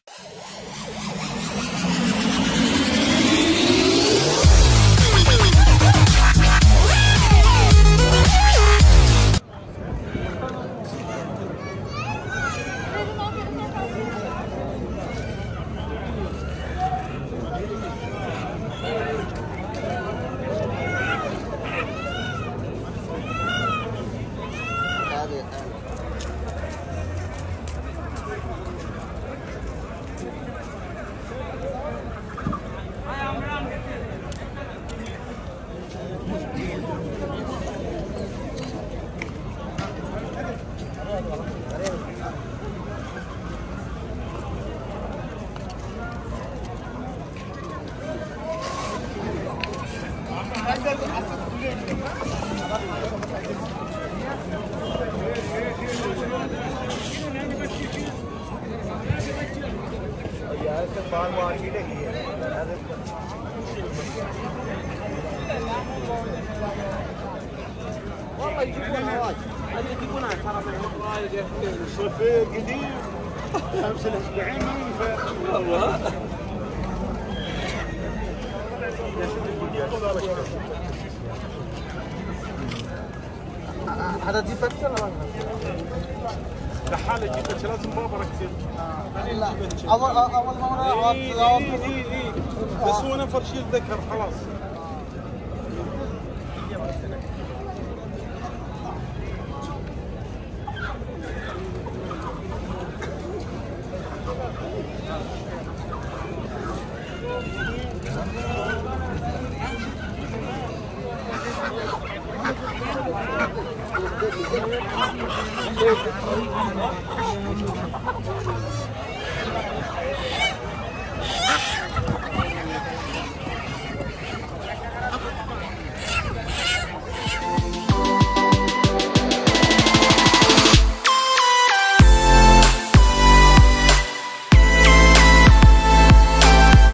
والله يجيبونها واجد، يجيبونها صفير قديم 5 الاسبوعين ما ينفع والله. هذا دي بكتر ولا لحاله جبت لازم بابا ركز. لا اول مره بس هو نفر شيء ذكر خلاص. Thank you.